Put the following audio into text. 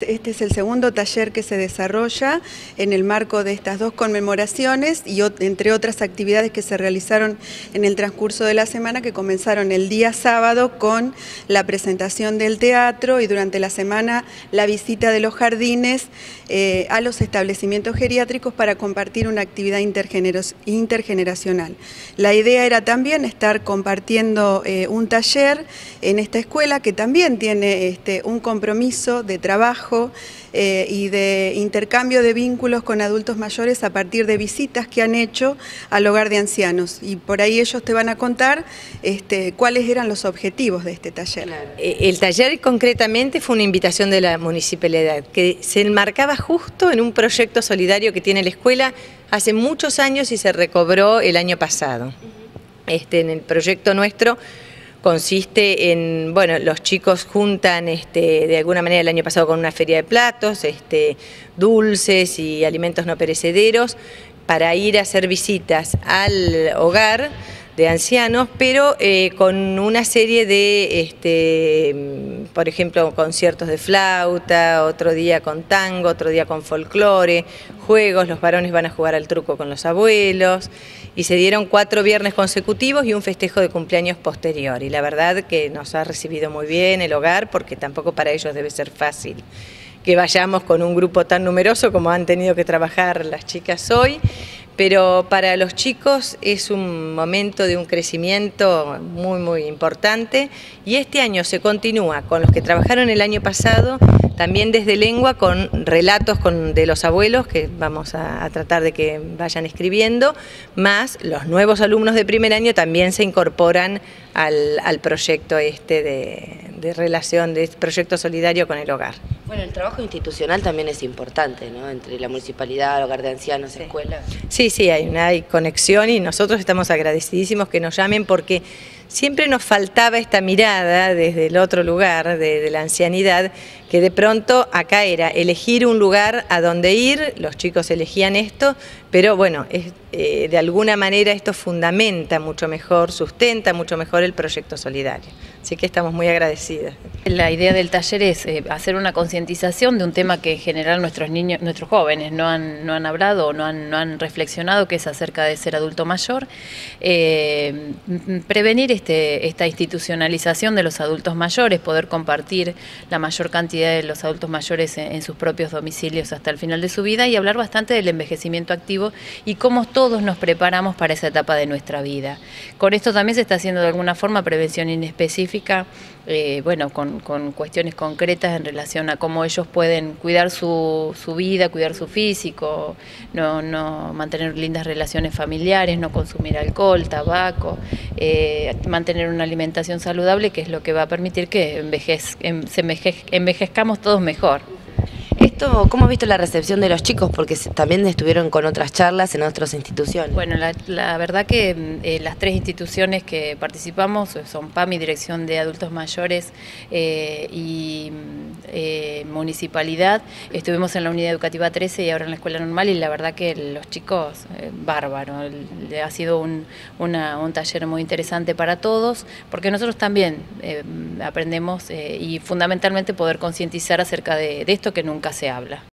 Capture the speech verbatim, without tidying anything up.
Este es el segundo taller que se desarrolla en el marco de estas dos conmemoraciones y entre otras actividades que se realizaron en el transcurso de la semana, que comenzaron el día sábado con la presentación del teatro y durante la semana la visita de los jardines eh, a los establecimientos geriátricos para compartir una actividad intergeneracional. La idea era también estar compartiendo eh, un taller en esta escuela que también tiene este, un compromiso de trabajo Eh, y de intercambio de vínculos con adultos mayores a partir de visitas que han hecho al hogar de ancianos. Y por ahí ellos te van a contar este, cuáles eran los objetivos de este taller. Claro. El taller concretamente fue una invitación de la municipalidad que se enmarcaba justo en un proyecto solidario que tiene la escuela hace muchos años y se recobró el año pasado. Este, en el proyecto nuestro consiste en, bueno, los chicos juntan este, de alguna manera el año pasado con una feria de platos, este, dulces y alimentos no perecederos para ir a hacer visitas al hogar de ancianos, pero eh, con una serie de, este, por ejemplo, conciertos de flauta, otro día con tango, otro día con folclore, juegos, los varones van a jugar al truco con los abuelos, y se dieron cuatro viernes consecutivos y un festejo de cumpleaños posterior, y la verdad que nos ha recibido muy bien el hogar, porque tampoco para ellos debe ser fácil que vayamos con un grupo tan numeroso como han tenido que trabajar las chicas hoy, pero para los chicos es un momento de un crecimiento muy muy importante y este año se continúa con los que trabajaron el año pasado, también desde lengua con relatos con, de los abuelos que vamos a, a tratar de que vayan escribiendo, más los nuevos alumnos de primer año también se incorporan al, al proyecto este de, de relación, de este proyecto solidario con el hogar. Bueno, el trabajo institucional también es importante, ¿no? Entre la municipalidad, el hogar de ancianos, sí. escuela. Sí, sí, hay una hay conexión y nosotros estamos agradecidísimos que nos llamen porque siempre nos faltaba esta mirada desde el otro lugar, de, de la ancianidad, que de pronto acá era elegir un lugar a donde ir, los chicos elegían esto, pero bueno, es, eh, de alguna manera esto fundamenta mucho mejor, sustenta mucho mejor el proyecto solidario. Así que estamos muy agradecidas. La idea del taller es eh, hacer una concientización de un tema que en general nuestros niños, nuestros jóvenes no han, no han hablado o no han, no han reflexionado, que es acerca de ser adulto mayor. Eh, prevenir este, esta institucionalización de los adultos mayores, poder compartir la mayor cantidad de los adultos mayores en, en sus propios domicilios hasta el final de su vida y hablar bastante del envejecimiento activo y cómo todos nos preparamos para esa etapa de nuestra vida. Con esto también se está haciendo de alguna forma prevención inespecífica, Eh, bueno, con, con cuestiones concretas en relación a cómo ellos pueden cuidar su, su vida, cuidar su físico, no, no mantener lindas relaciones familiares, no consumir alcohol, tabaco, eh, mantener una alimentación saludable, que es lo que va a permitir que envejez, en, se envejez, envejezcamos todos mejor. Esto, ¿cómo has visto la recepción de los chicos? Porque también estuvieron con otras charlas en otras instituciones. Bueno, la, la verdad que eh, las tres instituciones que participamos son P A M I, Dirección de Adultos Mayores eh, y eh, Municipalidad. Estuvimos en la Unidad Educativa trece y ahora en la Escuela Normal y la verdad que los chicos, eh, bárbaro. Ha sido un, una, un taller muy interesante para todos porque nosotros también eh, aprendemos eh, y fundamentalmente poder concientizar acerca de, de esto que nunca se habla.